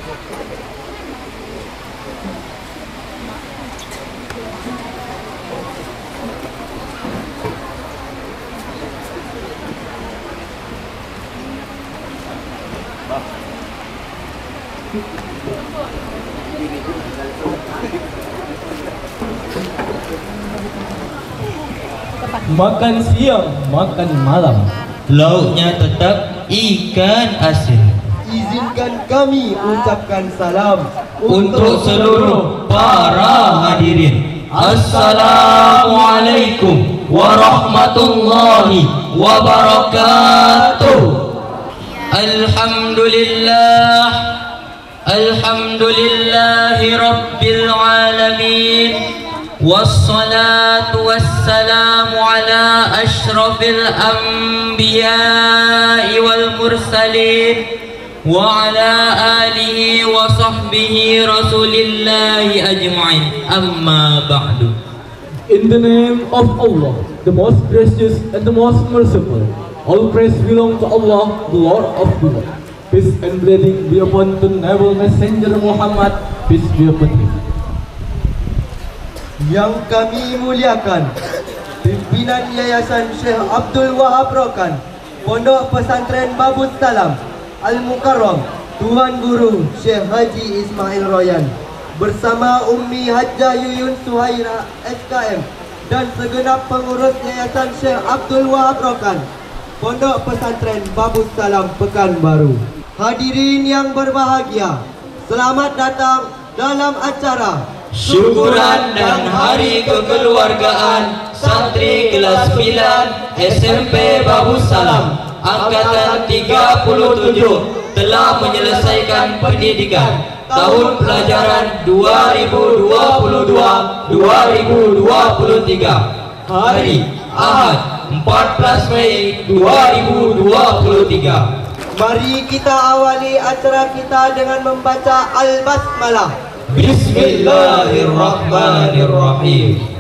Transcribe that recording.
Makan siang, makan malam, lauknya tetap ikan asin. Izinkan kami ucapkan salam Untuk seluruh para hadirin, Assalamualaikum warahmatullahi wabarakatuh. Alhamdulillah, alhamdulillahi rabbil alamin. Wassalatu wassalamu ala ashrafil anbiya'i wal mursalin wa ala alihi wa sahbihi rasulillahi ajma'in, amma ba'du. in the name of Allah, the most gracious and the most merciful. All praise belong to Allah, the Lord of the world. Peace and blessing be upon the noble messenger Muhammad, peace be upon him. yang kami muliakan, pimpinan Yayasan Syekh Abdul Wahab Rokan, Pondok Pesantren Babus Salam, Al-Mukarram, Tuan Guru Syekh Haji Ismail Royan, bersama Ummi Hajjah Yuyun Suhaira SKM dan segenap pengurus Yayasan Syekh Abdul Wahab Rokan, Pondok Pesantren Babus Salam Pekanbaru. Hadirin yang berbahagia, selamat datang dalam acara Syukuran dan hari kekeluargaan santri kelas 9 SMP Babus Salam angkatan 37 telah menyelesaikan pendidikan tahun pelajaran 2022-2023 hari Ahad 14 Mei 2023. Mari kita awali acara kita dengan membaca Al-Basmalah. Bismillahirrahmanirrahim.